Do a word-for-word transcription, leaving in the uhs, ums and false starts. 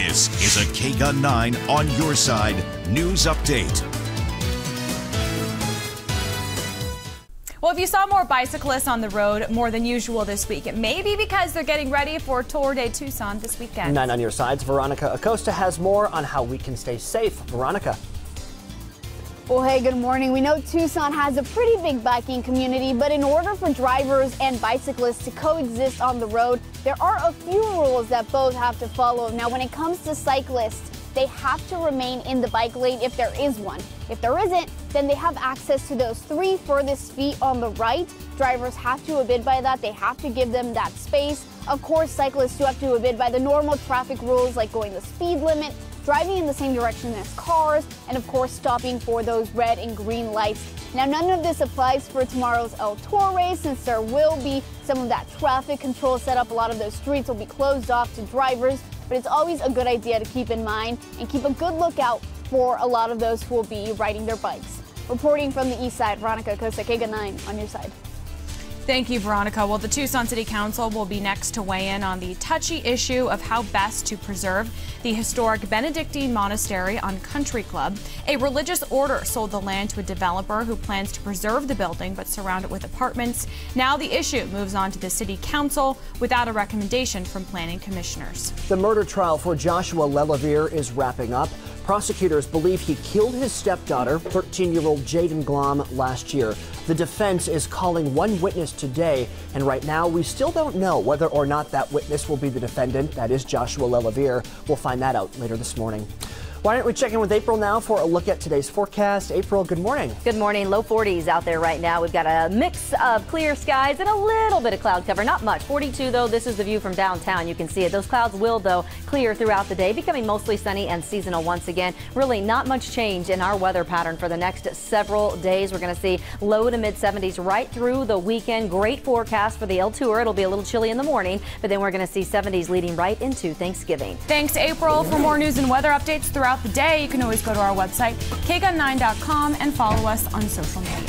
This is a K G U N nine on your side news update. Well, if you saw more bicyclists on the road more than usual this week, it may be because they're getting ready for Tour de Tucson this weekend. Nine on your sides, Veronica Acosta has more on how we can stay safe. Veronica. Well, hey, good morning. We know Tucson has a pretty big biking community, but in order for drivers and bicyclists to coexist on the road, there are a few rules that both have to follow. Now, when it comes to cyclists, they have to remain in the bike lane if there is one. If there isn't, then they have access to those three furthest feet on the right. Drivers have to abide by that. They have to give them that space. Of course, cyclists do have to abide by the normal traffic rules like going the speed limit, driving in the same direction as cars, and of course stopping for those red and green lights. Now, none of this applies for tomorrow's El Tour race since there will be some of that traffic control set up. A lot of those streets will be closed off to drivers, but it's always a good idea to keep in mind and keep a good lookout for a lot of those who will be riding their bikes. Reporting from the east side, Veronica Acosta, K G U N nine on your side. Thank you, Veronica. Well, the Tucson City Council will be next to weigh in on the touchy issue of how best to preserve the historic Benedictine Monastery on Country Club. A religious order sold the land to a developer who plans to preserve the building but surround it with apartments. Now the issue moves on to the City Council without a recommendation from planning commissioners. The murder trial for Joshua LeLavier is wrapping up. Prosecutors believe he killed his stepdaughter, thirteen-year-old Jaden Glom, last year. The defense is calling one witness today, and right now we still don't know whether or not that witness will be the defendant. That is Joshua LeLavier. We'll find that out later this morning. Why don't we check in with April now for a look at today's forecast. April, good morning. Good morning. Low forties out there right now. We've got a mix of clear skies and a little bit of cloud cover. Not much. forty-two, though. This is the view from downtown. You can see it. Those clouds will, though, clear throughout the day, becoming mostly sunny and seasonal once again. Really not much change in our weather pattern for the next several days. We're going to see low to mid seventies right through the weekend. Great forecast for the El Tour. It'll be a little chilly in the morning, but then we're going to see seventies leading right into Thanksgiving. Thanks, April. For more news and weather updates throughout the day, you can always go to our website, K G U N nine dot com, and follow us on social media.